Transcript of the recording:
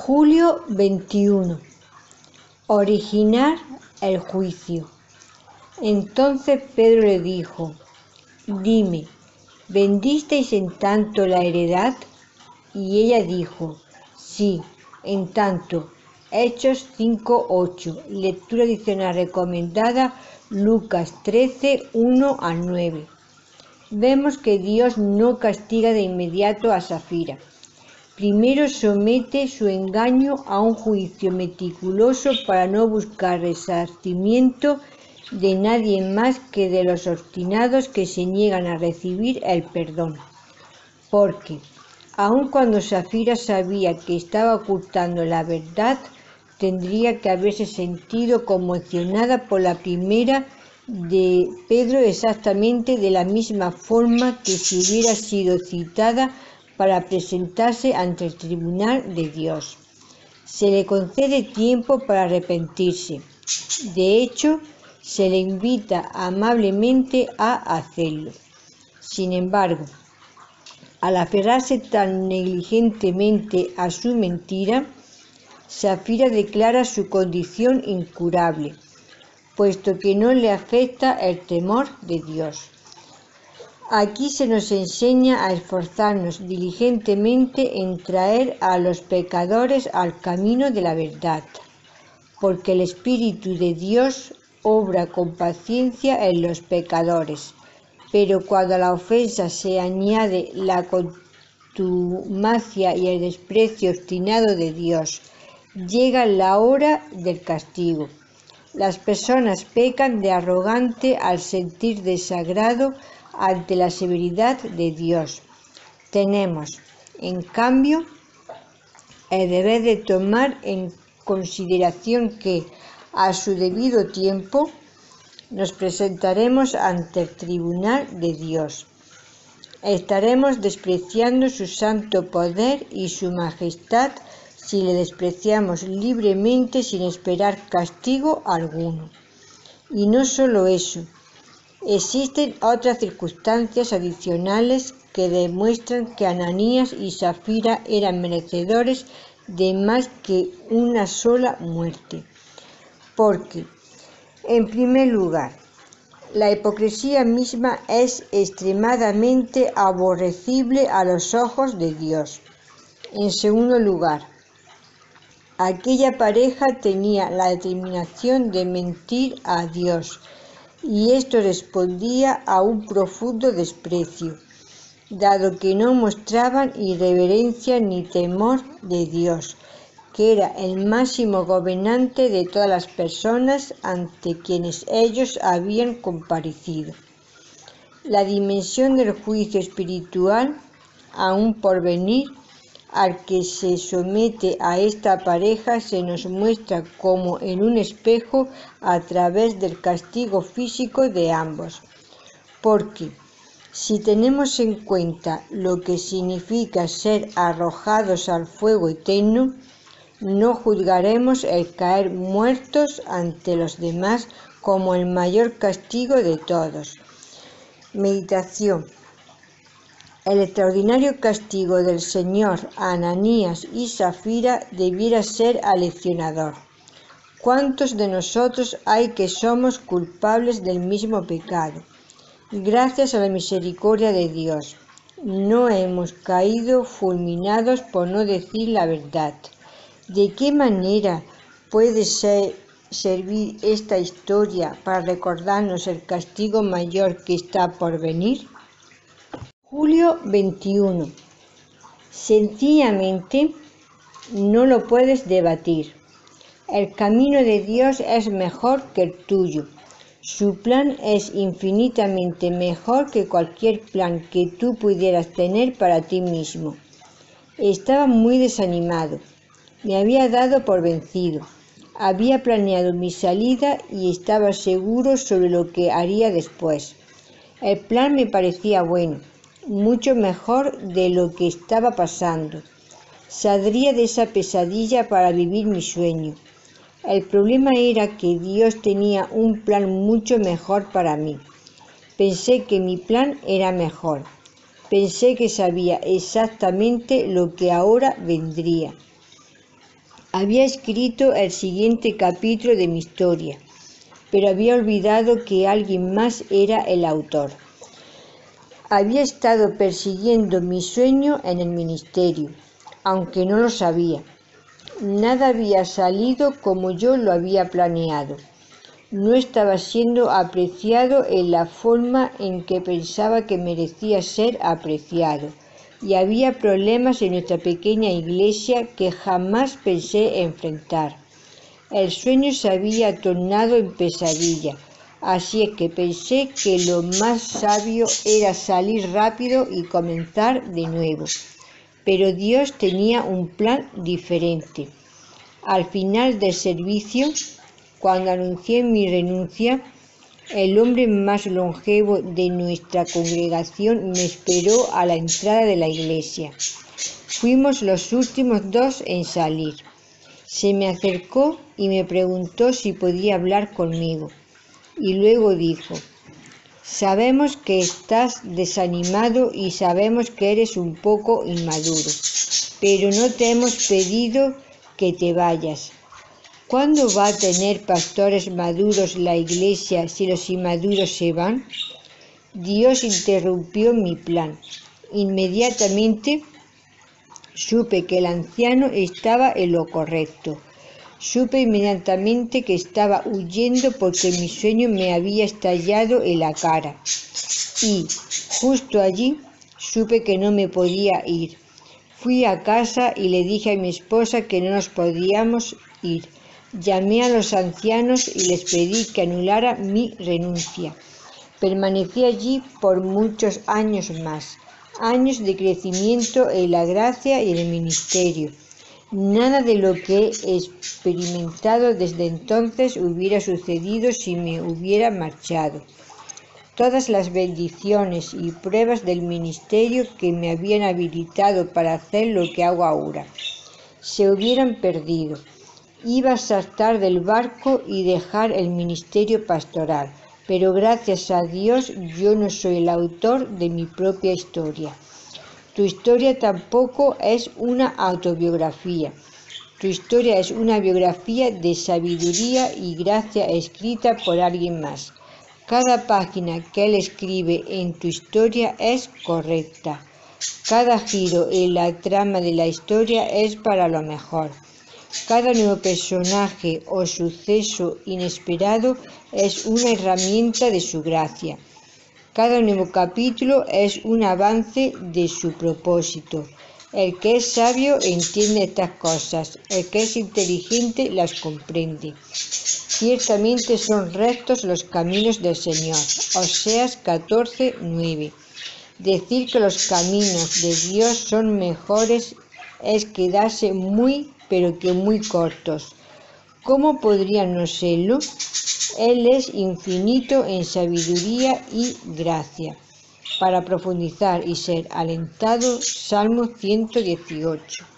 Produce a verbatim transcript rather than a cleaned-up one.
Julio veintiuno. Originar el juicio. Entonces Pedro le dijo: Dime, ¿vendisteis en tanto la heredad? Y ella dijo: Sí, en tanto. Hechos cinco ocho. Lectura adicional recomendada, Lucas trece, uno al nueve. Vemos que Dios no castiga de inmediato a Safira. Primero somete su engaño a un juicio meticuloso para no buscar resarcimiento de nadie más que de los obstinados que se niegan a recibir el perdón. Porque, aun cuando Safira sabía que estaba ocultando la verdad, tendría que haberse sentido conmocionada por la primera de Pedro exactamente de la misma forma que si hubiera sido citada para presentarse ante el tribunal de Dios. Se le concede tiempo para arrepentirse. De hecho, se le invita amablemente a hacerlo. Sin embargo, al aferrarse tan negligentemente a su mentira, Safira declara su condición incurable, puesto que no le afecta el temor de Dios. Aquí se nos enseña a esforzarnos diligentemente en traer a los pecadores al camino de la verdad, porque el Espíritu de Dios obra con paciencia en los pecadores, pero cuando a la ofensa se añade la contumacia y el desprecio obstinado de Dios, llega la hora del castigo. Las personas pecan de arrogante al sentir desagrado ante la severidad de Dios. Tenemos, en cambio, el deber de tomar en consideración que, a su debido tiempo, nos presentaremos ante el tribunal de Dios. Estaremos despreciando su santo poder y su majestad si le despreciamos libremente sin esperar castigo alguno. Y no solo eso, existen otras circunstancias adicionales que demuestran que Ananías y Safira eran merecedores de más que una sola muerte. Porque, en primer lugar, la hipocresía misma es extremadamente aborrecible a los ojos de Dios. En segundo lugar, aquella pareja tenía la determinación de mentir a Dios, y esto respondía a un profundo desprecio, dado que no mostraban irreverencia ni temor de Dios, que era el máximo gobernante de todas las personas ante quienes ellos habían comparecido. La dimensión del juicio espiritual, aún por venir, al que se somete a esta pareja se nos muestra como en un espejo a través del castigo físico de ambos. Porque, si tenemos en cuenta lo que significa ser arrojados al fuego eterno, no juzgaremos el caer muertos ante los demás como el mayor castigo de todos. Meditación. El extraordinario castigo del Señor a Ananías y Safira debiera ser aleccionador. ¿Cuántos de nosotros hay que somos culpables del mismo pecado? Gracias a la misericordia de Dios, no hemos caído fulminados por no decir la verdad. ¿De qué manera puede ser, servir esta historia para recordarnos el castigo mayor que está por venir? Julio veintiuno. Sencillamente no lo puedes debatir. El camino de Dios es mejor que el tuyo. Su plan es infinitamente mejor que cualquier plan que tú pudieras tener para ti mismo. Estaba muy desanimado. Me había dado por vencido. Había planeado mi salida y estaba seguro sobre lo que haría después. El plan me parecía bueno, mucho mejor de lo que estaba pasando. Saldría de esa pesadilla para vivir mi sueño. El problema era que Dios tenía un plan mucho mejor para mí. Pensé que mi plan era mejor. Pensé que sabía exactamente lo que ahora vendría. Había escrito el siguiente capítulo de mi historia, pero había olvidado que alguien más era el autor. Había estado persiguiendo mi sueño en el ministerio, aunque no lo sabía. Nada había salido como yo lo había planeado. No estaba siendo apreciado en la forma en que pensaba que merecía ser apreciado, y había problemas en nuestra pequeña iglesia que jamás pensé enfrentar. El sueño se había tornado en pesadilla, así es que pensé que lo más sabio era salir rápido y comenzar de nuevo. Pero Dios tenía un plan diferente. Al final del servicio, cuando anuncié mi renuncia, el hombre más longevo de nuestra congregación me esperó a la entrada de la iglesia. Fuimos los últimos dos en salir. Se me acercó y me preguntó si podía hablar conmigo. Y luego dijo: sabemos que estás desanimado y sabemos que eres un poco inmaduro, pero no te hemos pedido que te vayas. ¿Cuándo va a tener pastores maduros la iglesia si los inmaduros se van? Dios interrumpió mi plan. Inmediatamente supe que el anciano estaba en lo correcto. Supe inmediatamente que estaba huyendo porque mi sueño me había estallado en la cara. Y, justo allí, supe que no me podía ir. Fui a casa y le dije a mi esposa que no nos podíamos ir. Llamé a los ancianos y les pedí que anulara mi renuncia. Permanecí allí por muchos años más, años de crecimiento en la gracia y en el ministerio. Nada de lo que he experimentado desde entonces hubiera sucedido si me hubiera marchado. Todas las bendiciones y pruebas del ministerio que me habían habilitado para hacer lo que hago ahora se hubieran perdido. Iba a saltar del barco y dejar el ministerio pastoral, pero gracias a Dios yo no soy el autor de mi propia historia. Tu historia tampoco es una autobiografía. Tu historia es una biografía de sabiduría y gracia escrita por alguien más. Cada página que él escribe en tu historia es correcta. Cada giro en la trama de la historia es para lo mejor. Cada nuevo personaje o suceso inesperado es una herramienta de su gracia. Cada nuevo capítulo es un avance de su propósito. El que es sabio entiende estas cosas, el que es inteligente las comprende. Ciertamente son rectos los caminos del Señor. Oseas catorce, nueve. Decir que los caminos de Dios son mejores es quedarse muy, pero que muy cortos. ¿Cómo podrían no serlo? Él es infinito en sabiduría y gracia. Para profundizar y ser alentado, Salmo ciento dieciocho.